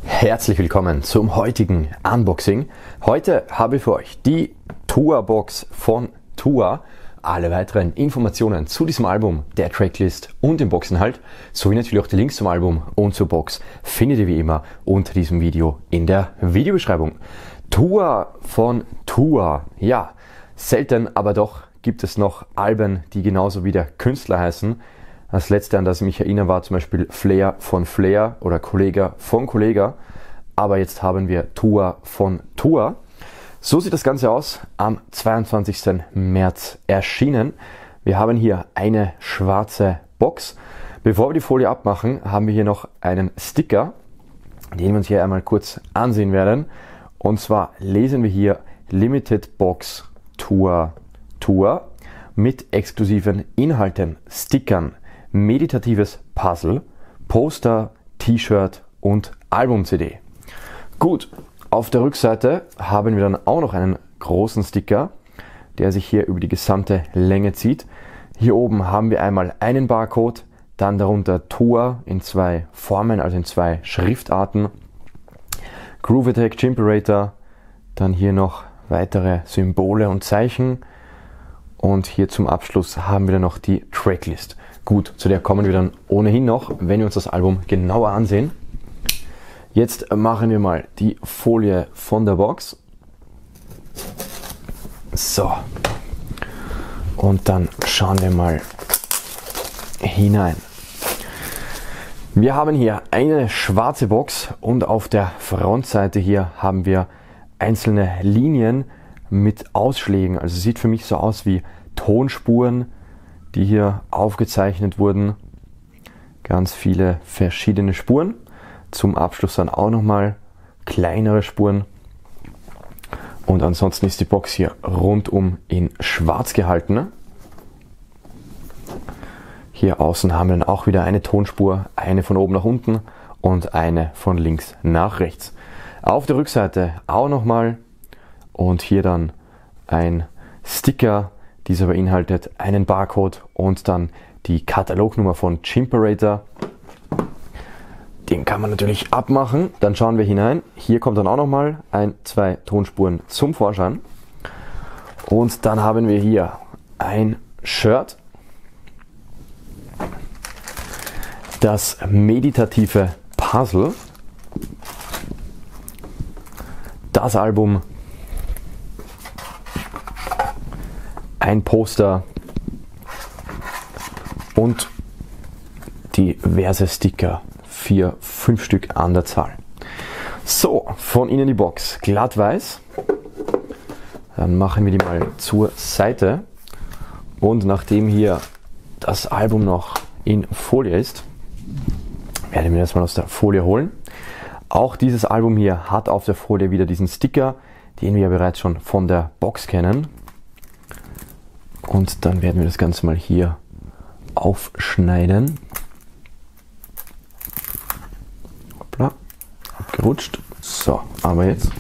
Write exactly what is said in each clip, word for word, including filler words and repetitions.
Herzlich willkommen zum heutigen Unboxing. Heute habe ich für euch die Tour-Box von Tour. Alle weiteren Informationen zu diesem Album, der Tracklist und dem Boxinhalt, sowie natürlich auch die Links zum Album und zur Box findet ihr wie immer unter diesem Video in der Videobeschreibung. Tour von Tour. Ja, selten, aber doch gibt es noch Alben, die genauso wie der Künstler heißen. Das letzte, an das ich mich erinnere, war zum Beispiel Flair von Flair oder Kollega von Kollega. Aber jetzt haben wir Tour von Tour. So sieht das Ganze aus, am zweiundzwanzigsten März erschienen. Wir haben hier eine schwarze Box. Bevor wir die Folie abmachen, haben wir hier noch einen Sticker, den wir uns hier einmal kurz ansehen werden. Und zwar lesen wir hier Limited Box Tour Tour mit exklusiven Inhalten, Stickern, meditatives Puzzle, Poster, T-Shirt und Album-C D. Gut, auf der Rückseite haben wir dann auch noch einen großen Sticker, der sich hier über die gesamte Länge zieht. Hier oben haben wir einmal einen Barcode, dann darunter Tour in zwei Formen, also in zwei Schriftarten, Groove Attack, Chimperator, dann hier noch weitere Symbole und Zeichen und hier zum Abschluss haben wir dann noch die Tracklist. Gut, zu der kommen wir dann ohnehin noch, wenn wir uns das Album genauer ansehen. Jetzt machen wir mal die Folie von der Box. So. Und dann schauen wir mal hinein. Wir haben hier eine schwarze Box und auf der Frontseite hier haben wir einzelne Linien mit Ausschlägen. Also sieht für mich so aus wie Tonspuren, die hier aufgezeichnet wurden. Ganz viele verschiedene Spuren. Zum Abschluss dann auch nochmal kleinere Spuren. Und ansonsten ist die Box hier rundum in schwarz gehalten. Hier außen haben wir dann auch wieder eine Tonspur, eine von oben nach unten und eine von links nach rechts. Auf der Rückseite auch nochmal und hier dann ein Sticker. Dieser beinhaltet einen Barcode und dann die Katalognummer von Chimperator. Den kann man natürlich abmachen. Dann schauen wir hinein. Hier kommt dann auch nochmal ein, zwei Tonspuren zum Vorschein. Und dann haben wir hier ein Shirt. Das meditative Puzzle. Das Album. Ein Poster und diverse Sticker, vier, fünf Stück an der Zahl. So, von innen die Box glatt weiß. Dann machen wir die mal zur Seite und nachdem hier das Album noch in Folie ist, werden wir das mal aus der Folie holen. Auch dieses Album hier hat auf der Folie wieder diesen Sticker, den wir ja bereits schon von der Box kennen. Und dann werden wir das Ganze mal hier aufschneiden. Hoppla, abgerutscht. So, aber jetzt.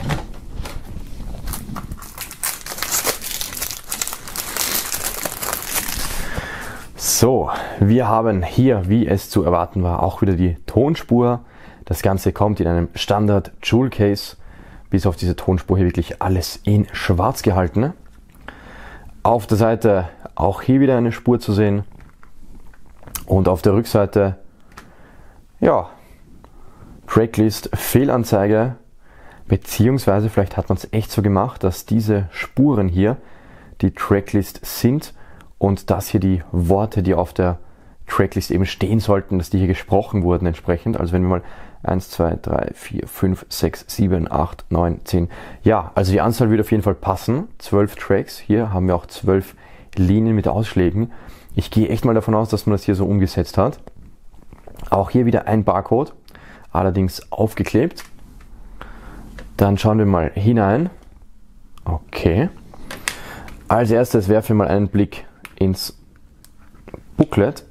So, wir haben hier, wie es zu erwarten war, auch wieder die Tonspur. Das Ganze kommt in einem Standard Jewel Case. Bis auf diese Tonspur hier wirklich alles in schwarz gehalten. Auf der Seite auch hier wieder eine Spur zu sehen und auf der Rückseite, ja, Tracklist Fehlanzeige, beziehungsweise vielleicht hat man es echt so gemacht, dass diese Spuren hier die Tracklist sind und dass hier die Worte, die auf der Tracklist eben stehen sollten, dass die hier gesprochen wurden entsprechend. Also wenn wir mal eins, zwei, drei, vier, fünf, sechs, sieben, acht, neun, zehn. Ja, also die Anzahl würde auf jeden Fall passen. zwölf Tracks. Hier haben wir auch zwölf Linien mit Ausschlägen. Ich gehe echt mal davon aus, dass man das hier so umgesetzt hat. Auch hier wieder ein Barcode, allerdings aufgeklebt. Dann schauen wir mal hinein. Okay. Als erstes werfen wir mal einen Blick ins Booklet.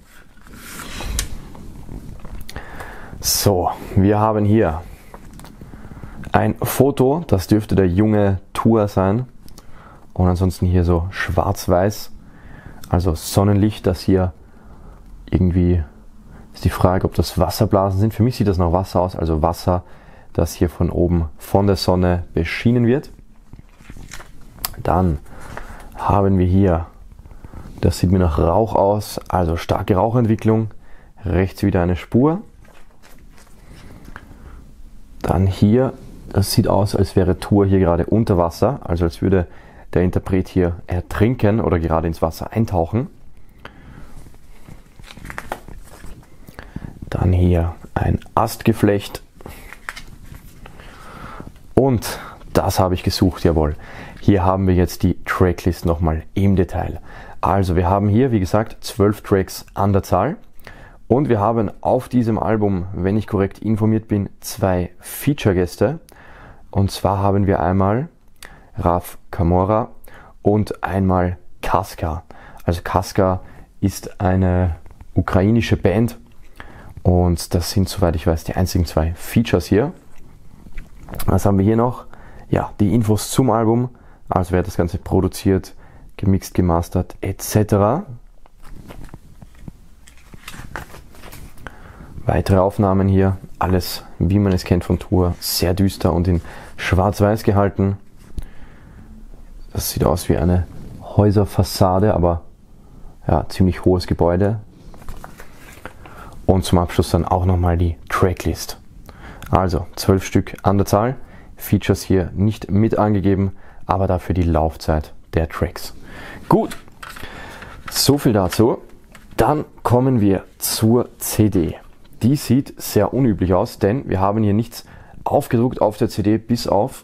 So, wir haben hier ein Foto, das dürfte der junge Tour sein und ansonsten hier so schwarz-weiß, also Sonnenlicht, das hier irgendwie Ist die Frage, ob das Wasserblasen sind. Für mich sieht das nach Wasser aus, also Wasser das hier von oben von der Sonne beschienen wird. Dann haben wir hier, das sieht mir nach Rauch aus, also starke Rauchentwicklung. Rechts wieder eine Spur. Dann hier, das sieht aus, als wäre Tour hier gerade unter Wasser, also als würde der Interpret hier ertrinken oder gerade ins Wasser eintauchen. Dann hier ein Astgeflecht. Und das habe ich gesucht, jawohl. Hier haben wir jetzt die Tracklist nochmal im Detail. Also wir haben hier, wie gesagt, zwölf Tracks an der Zahl. Und wir haben auf diesem Album, wenn ich korrekt informiert bin, zwei Feature-Gäste. Und zwar haben wir einmal Raf Camora und einmal Kaska. Also Kaska ist eine ukrainische Band und das sind, soweit ich weiß, die einzigen zwei Features hier. Was haben wir hier noch? Ja, die Infos zum Album, also wer das Ganze produziert, gemixt, gemastert et cetera. Weitere Aufnahmen hier, alles wie man es kennt von Tour, sehr düster und in schwarz-weiß gehalten. Das sieht aus wie eine Häuserfassade, aber ja, ziemlich hohes Gebäude. Und zum Abschluss dann auch nochmal die Tracklist. Also zwölf Stück an der Zahl, Features hier nicht mit angegeben, aber dafür die Laufzeit der Tracks. Gut, so viel dazu. Dann kommen wir zur C D. Die sieht sehr unüblich aus, denn wir haben hier nichts aufgedruckt auf der C D, bis auf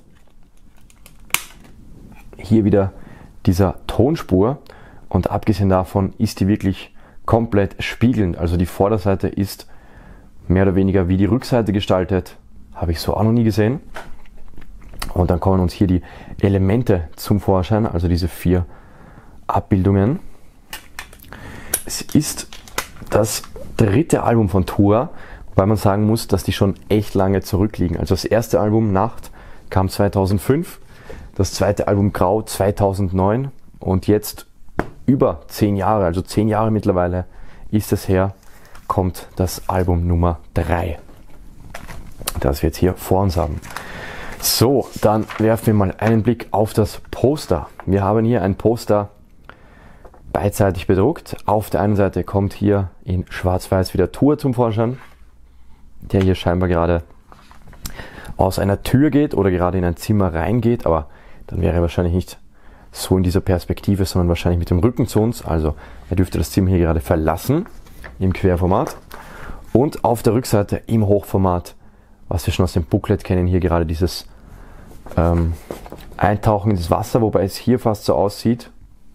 hier wieder dieser Tonspur, und abgesehen davon ist die wirklich komplett spiegelnd. Also die Vorderseite ist mehr oder weniger wie die Rückseite gestaltet, habe ich so auch noch nie gesehen. Und dann kommen uns hier die Elemente zum Vorschein, also diese vier Abbildungen. Es ist das dritte Album von Tour, weil man sagen muss, dass die schon echt lange zurückliegen. Also das erste Album Nacht kam zweitausendfünf, das zweite Album Grau zweitausendneun und jetzt über zehn Jahre, also zehn Jahre mittlerweile ist es her, kommt das Album Nummer drei, das wir jetzt hier vor uns haben. So, dann werfen wir mal einen Blick auf das Poster. Wir haben hier ein Poster beidseitig bedruckt. Auf der einen Seite kommt hier in schwarz-weiß wieder Tour zum Vorschein, der hier scheinbar gerade aus einer Tür geht oder gerade in ein Zimmer reingeht, aber dann wäre er wahrscheinlich nicht so in dieser Perspektive, sondern wahrscheinlich mit dem Rücken zu uns. Also er dürfte das Zimmer hier gerade verlassen im Querformat. Und auf der Rückseite im Hochformat, was wir schon aus dem Booklet kennen, hier gerade dieses ähm, Eintauchen ins Wasser, wobei es hier fast so aussieht,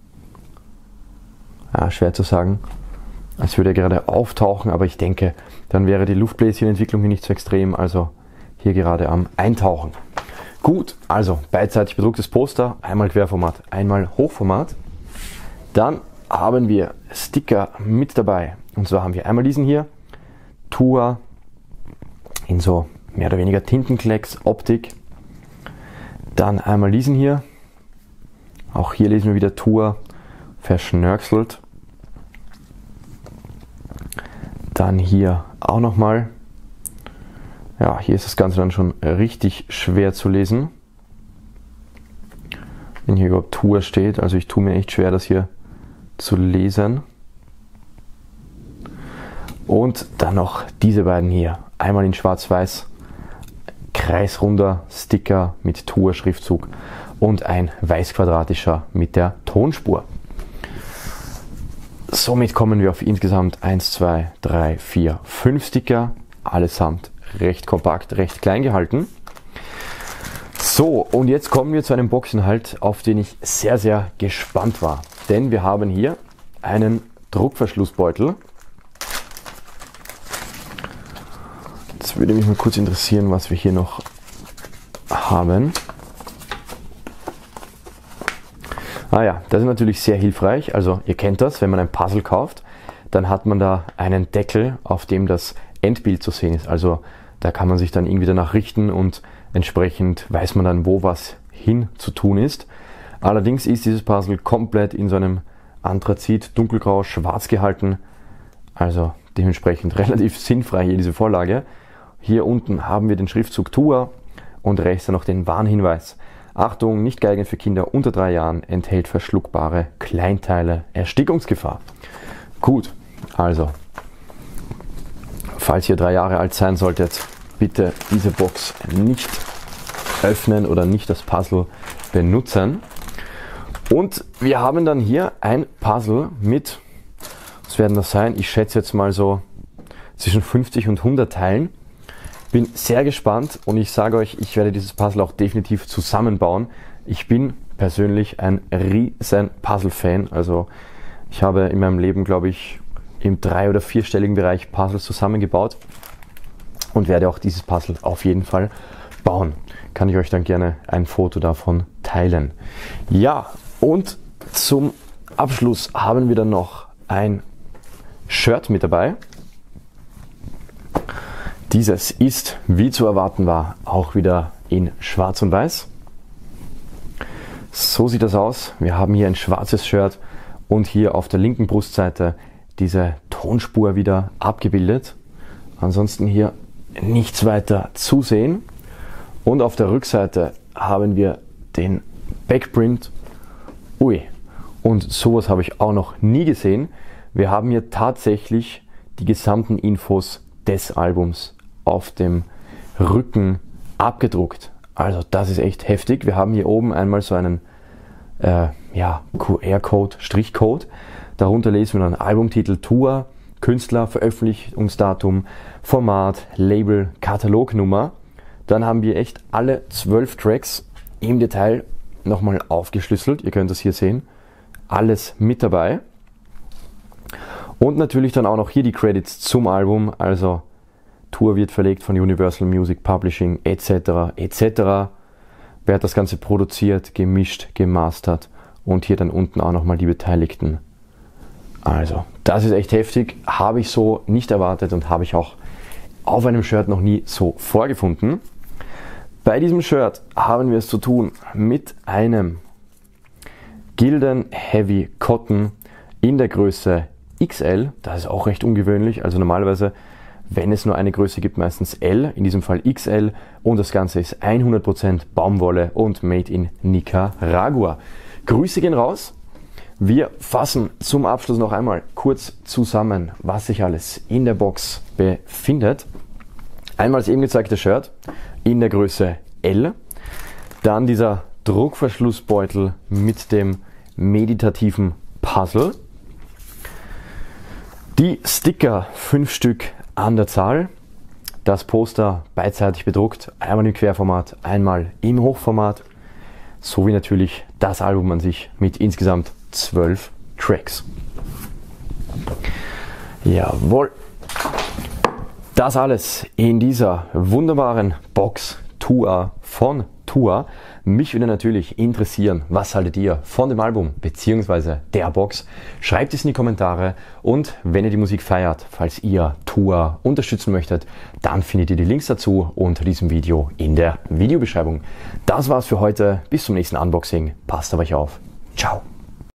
ja, schwer zu sagen, als würde er gerade auftauchen, aber ich denke, dann wäre die Luftbläschenentwicklung hier nicht so extrem, also hier gerade am Eintauchen. Gut, also beidseitig bedrucktes Poster, einmal Querformat, einmal Hochformat. Dann haben wir Sticker mit dabei, und zwar haben wir einmal diesen hier, Tour in so mehr oder weniger Tintenklecks Optik. Dann einmal diesen hier, auch hier lesen wir wieder Tour, verschnörkselt. Dann hier auch nochmal, ja, hier ist das Ganze dann schon richtig schwer zu lesen, wenn hier überhaupt Tour steht, also ich tue mir echt schwer, das hier zu lesen. Und dann noch diese beiden hier, einmal in schwarz-weiß, kreisrunder Sticker mit Tour-Schriftzug und ein weißquadratischer mit der Tonspur. Somit kommen wir auf insgesamt eins, zwei, drei, vier, fünf Sticker, allesamt recht kompakt, recht klein gehalten. So, und jetzt kommen wir zu einem Boxinhalt, auf den ich sehr, sehr gespannt war. Denn wir haben hier einen Druckverschlussbeutel. Jetzt würde mich mal kurz interessieren, was wir hier noch haben. Ah ja, das ist natürlich sehr hilfreich. Also ihr kennt das, wenn man ein Puzzle kauft, dann hat man da einen Deckel, auf dem das Endbild zu sehen ist. Also da kann man sich dann irgendwie danach richten und entsprechend weiß man dann, wo was hin zu tun ist. Allerdings ist dieses Puzzle komplett in so einem Anthrazit, dunkelgrau, schwarz gehalten. Also dementsprechend relativ sinnfrei hier diese Vorlage. Hier unten haben wir den Schriftzug Tua und rechts dann noch den Warnhinweis. Achtung, nicht geeignet für Kinder unter drei Jahren, enthält verschluckbare Kleinteile, Erstickungsgefahr. Gut, also, falls ihr drei Jahre alt sein solltet, bitte diese Box nicht öffnen oder nicht das Puzzle benutzen. Und wir haben dann hier ein Puzzle mit, was werden das sein? Ich schätze jetzt mal so zwischen fünfzig und hundert Teilen. Bin sehr gespannt und ich sage euch, ich werde dieses Puzzle auch definitiv zusammenbauen. Ich bin persönlich ein riesen Puzzle-Fan. Also ich habe in meinem Leben, glaube ich, im drei- oder vierstelligen Bereich Puzzles zusammengebaut und werde auch dieses Puzzle auf jeden Fall bauen. Kann ich euch dann gerne ein Foto davon teilen. Ja, und zum Abschluss haben wir dann noch ein Shirt mit dabei. Dieses ist, wie zu erwarten war, auch wieder in Schwarz und Weiß. So sieht das aus. Wir haben hier ein schwarzes Shirt und hier auf der linken Brustseite diese Tonspur wieder abgebildet. Ansonsten hier nichts weiter zu sehen. Und auf der Rückseite haben wir den Backprint. Ui, und sowas habe ich auch noch nie gesehen. Wir haben hier tatsächlich die gesamten Infos des Albums auf dem Rücken abgedruckt. Also das ist echt heftig. Wir haben hier oben einmal so einen äh, ja, Q R-Code, Strichcode. Darunter lesen wir dann Albumtitel, Tua, Künstler, Veröffentlichungsdatum, Format, Label, Katalognummer. Dann haben wir echt alle zwölf Tracks im Detail nochmal aufgeschlüsselt. Ihr könnt das hier sehen. Alles mit dabei. Und natürlich dann auch noch hier die Credits zum Album. Also Tua wird verlegt von Universal Music Publishing et cetera et cetera. Wer hat das Ganze produziert, gemischt, gemastert und hier dann unten auch nochmal die Beteiligten. Also, das ist echt heftig. Habe ich so nicht erwartet und habe ich auch auf einem Shirt noch nie so vorgefunden. Bei diesem Shirt haben wir es zu tun mit einem Gildan Heavy Cotton in der Größe X L. Das ist auch recht ungewöhnlich. Also normalerweise, wenn es nur eine Größe gibt, meistens L, in diesem Fall X L. Und das Ganze ist hundert Prozent Baumwolle und made in Nicaragua. Grüße gehen raus. Wir fassen zum Abschluss noch einmal kurz zusammen, was sich alles in der Box befindet. Einmal das eben gezeigte Shirt in der Größe L. Dann dieser Druckverschlussbeutel mit dem meditativen Puzzle. Die Sticker, fünf Stück an der Zahl. Das Poster beidseitig bedruckt, einmal im Querformat, einmal im Hochformat. Sowie natürlich das Album an sich mit insgesamt zwölf Tracks. Jawohl. Das alles in dieser wunderbaren Box Tua von Tua. Mich würde natürlich interessieren, was haltet ihr von dem Album bzw. der Box? Schreibt es in die Kommentare und wenn ihr die Musik feiert, falls ihr Tua unterstützen möchtet, dann findet ihr die Links dazu unter diesem Video in der Videobeschreibung. Das war's für heute. Bis zum nächsten Unboxing. Passt auf euch auf. Ciao.